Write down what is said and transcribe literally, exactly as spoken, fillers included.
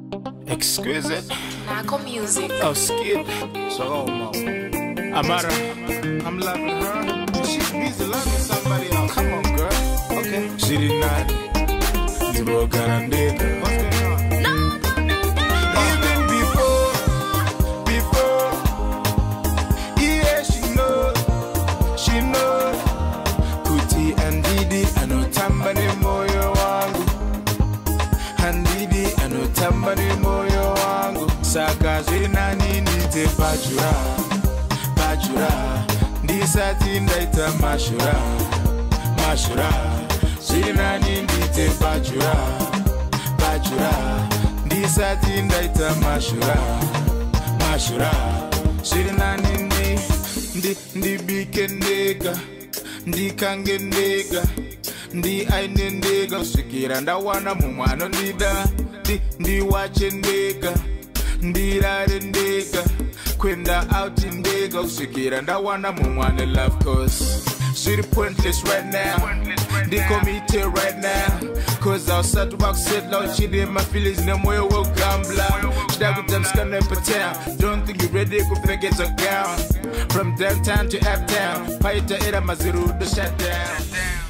Exquisite. Naco Music. Oh, skid. So, Mo. Amara. I'm loving her. She's busy loving somebody else. Come on, girl. Okay. She did not. Zero Ganandeka. What's going on? No, no, no, no. Even before, before, yeah, she know, she know. Kuti and Didi, anotambani moyo wangu. And Didi, anotambani moyo wangu. Saka zina nini te pajura, pajura. Ndisati ndaita mashura, mashura. Zina nini te pajura, pajura. Ndisati ndaita mashura, mashura. Zina nini ndi ndi bikendeka, ndi kangendeka, ndi ainendeka. Usikira ndawana mumwano ndida, ndi ndi wachendeka, ndi rarendeka. Kwenda out indeka, usikira ndawana mumwana love cause. She the pointless right now, they committed right now. Cause I was sad to back sit loud, she did my feelings, no more will gambler. She that with them scanning per town. Don't think you ready, go forget a gown. From downtown to uptown, fight to it, I'm a zero to shut down.